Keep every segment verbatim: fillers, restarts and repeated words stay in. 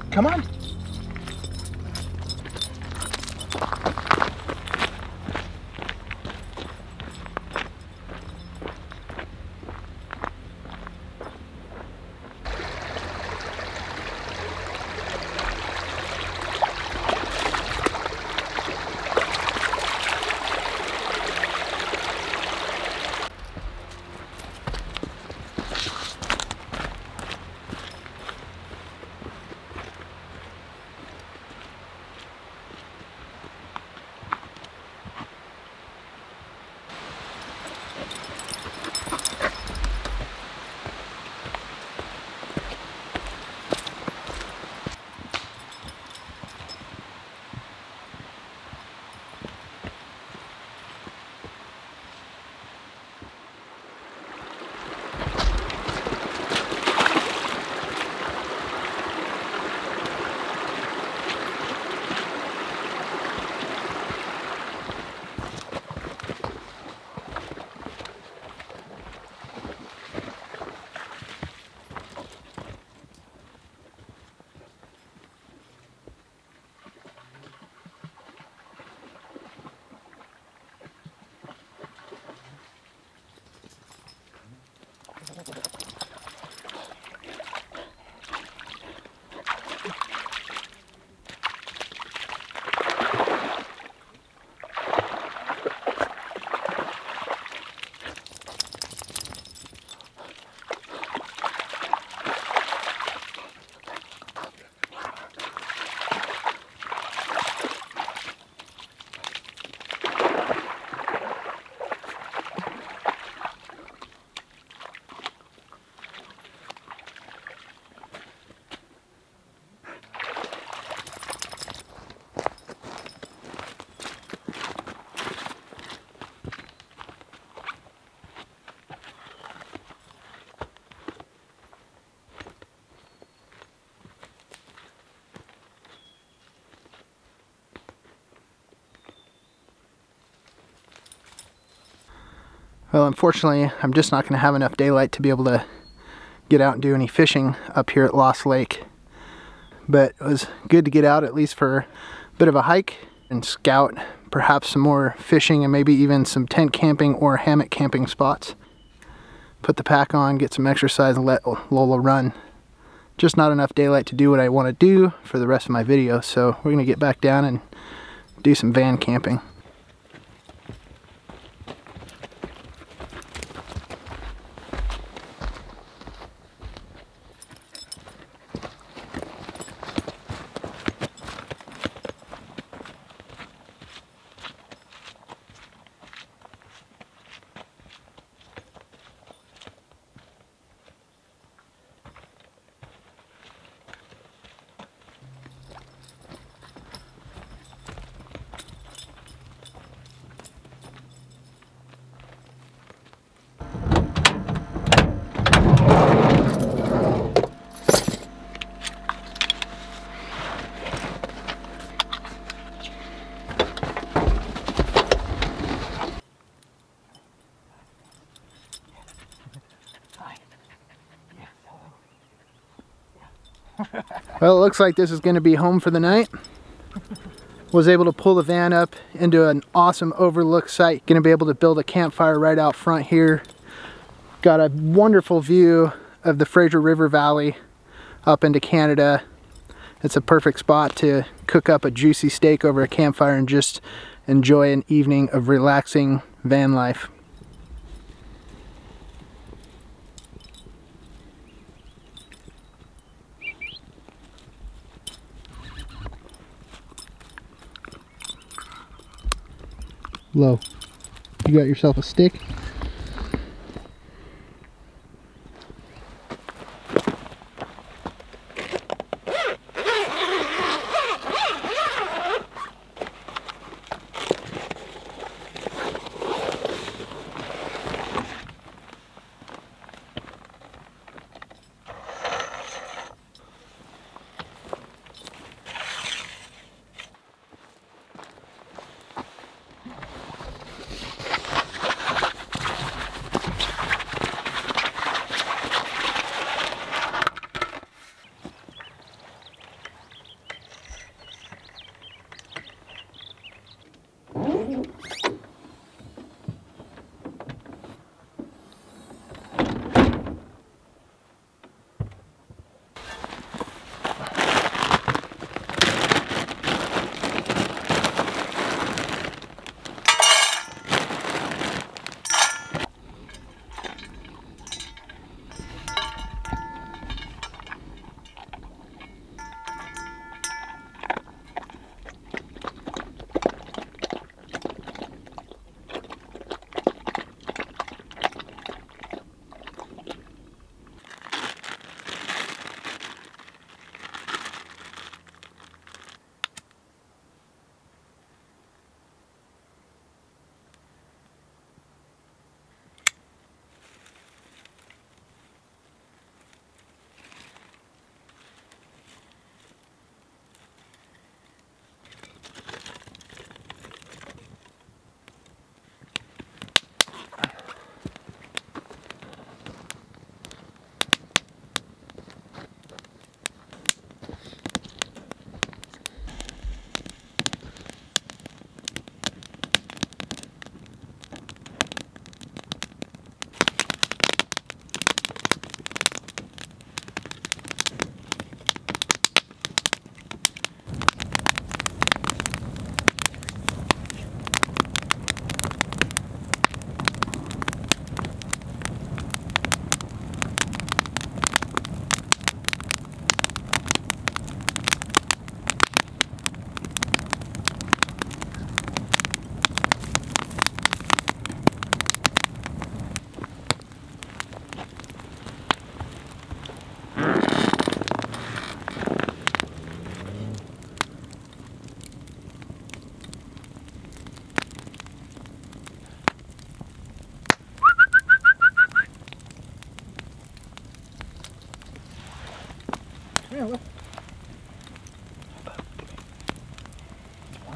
Come on. Well, unfortunately, I'm just not going to have enough daylight to be able to get out and do any fishing up here at Lost Lake. But it was good to get out at least for a bit of a hike and scout perhaps some more fishing and maybe even some tent camping or hammock camping spots. Put the pack on, get some exercise, and let Lola run. Just not enough daylight to do what I want to do for the rest of my video, so we're going to get back down and do some van camping. Well, it looks like this is going to be home for the night. Was able to pull the van up into an awesome overlook site. Going to be able to build a campfire right out front here. Got a wonderful view of the Fraser River Valley up into Canada. It's a perfect spot to cook up a juicy steak over a campfire and just enjoy an evening of relaxing van life. Low. You got yourself a stick?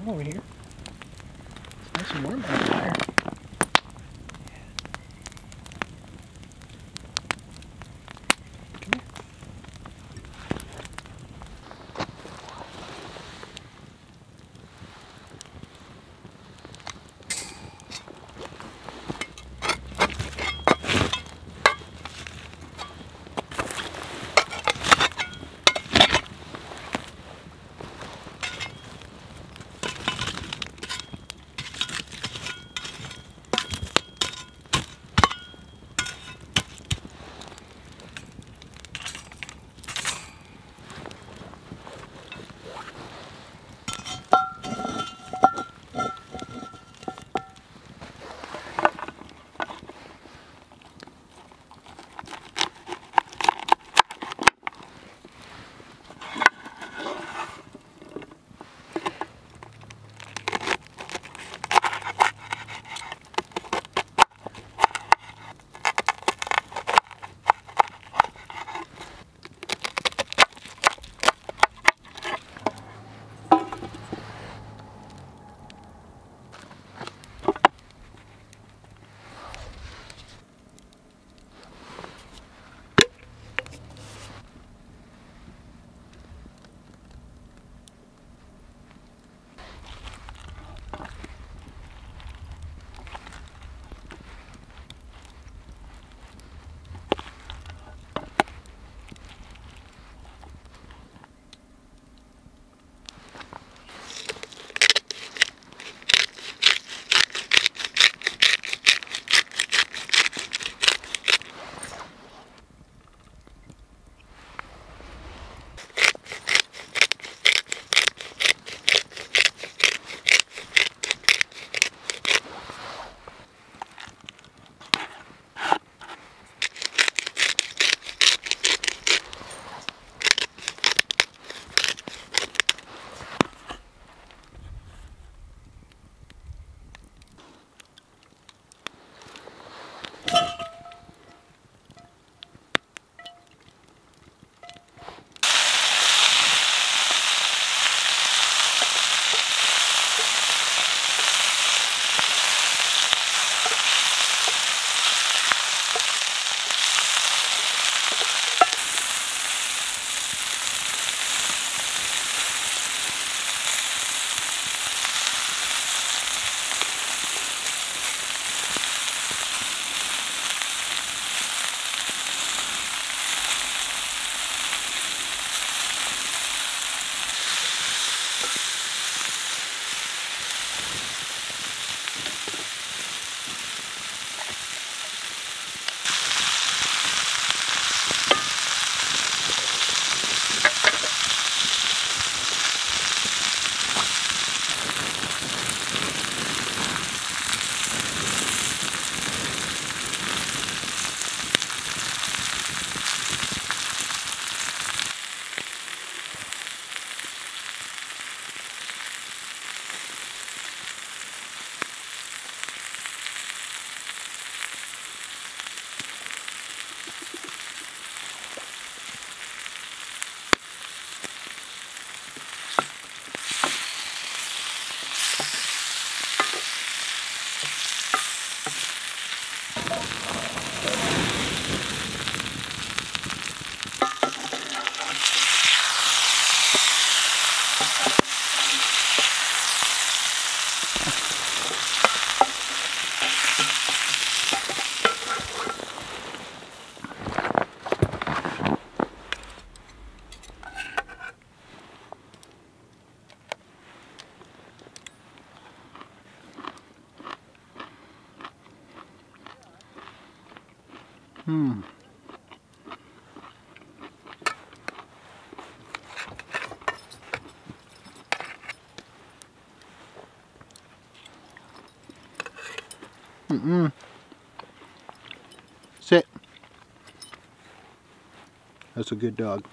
Come over here. It's nice and warm by the fire. Come here. Hmm. Mm-mm. Sit. That's a good dog.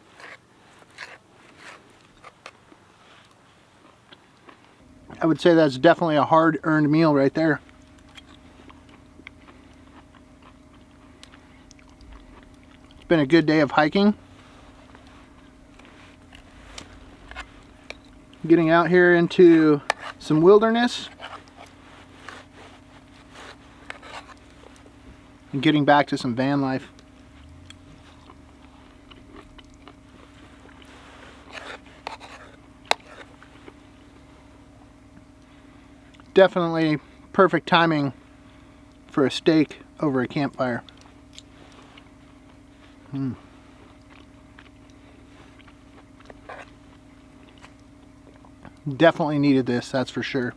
I would say that's definitely a hard-earned meal right there. It's been a good day of hiking. Getting out here into some wilderness and getting back to some van life. Definitely perfect timing for a steak over a campfire. Mm. Definitely needed this, that's for sure.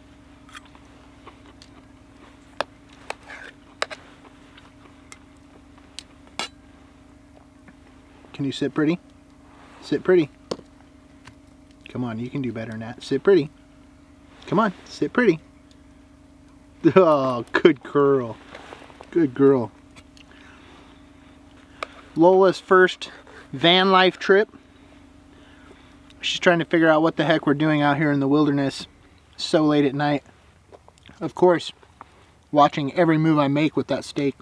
Can you sit pretty? Sit pretty. Come on, you can do better than that. Sit pretty. Come on, sit pretty. Oh, good girl. Good girl. Lola's first van life trip. She's trying to figure out what the heck we're doing out here in the wilderness so late at night. Of course, watching every move I make with that steak.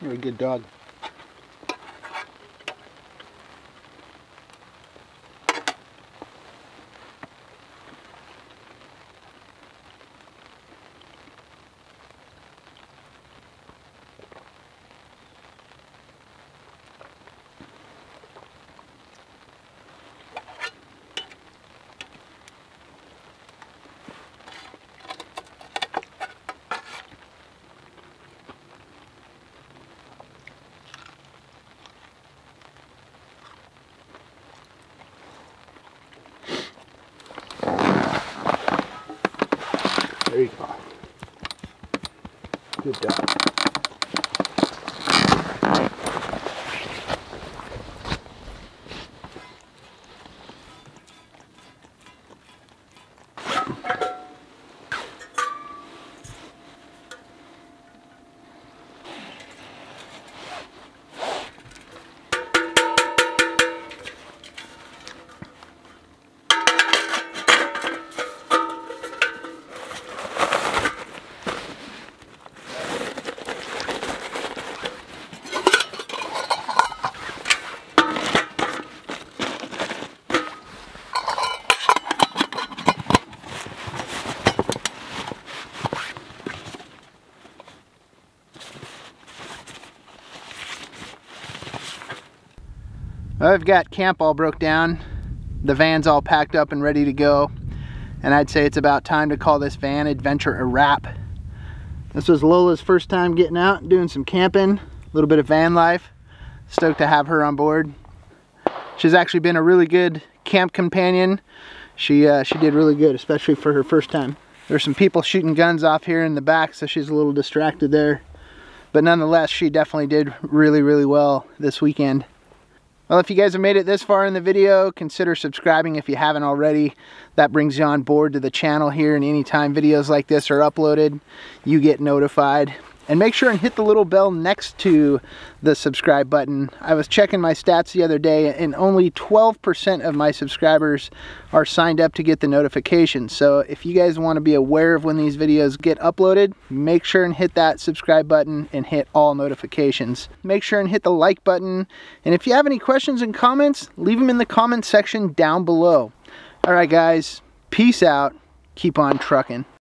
You're a good dog. There you go. Good dog. I've got camp all broke down, the van's all packed up and ready to go, and I'd say it's about time to call this van adventure a wrap. This was Lola's first time getting out and doing some camping, a little bit of van life. Stoked to have her on board. She's actually been a really good camp companion. She, uh, she did really good, especially for her first time. There's some people shooting guns off here in the back, so she's a little distracted there. But nonetheless, she definitely did really, really well this weekend. Well, if you guys have made it this far in the video, consider subscribing if you haven't already. That brings you on board to the channel here, and anytime videos like this are uploaded, you get notified. And make sure and hit the little bell next to the subscribe button. I was checking my stats the other day, and only twelve percent of my subscribers are signed up to get the notifications. So if you guys want to be aware of when these videos get uploaded, make sure and hit that subscribe button and hit all notifications. Make sure and hit the like button. And if you have any questions and comments, leave them in the comment section down below. All right, guys, peace out. Keep on trucking.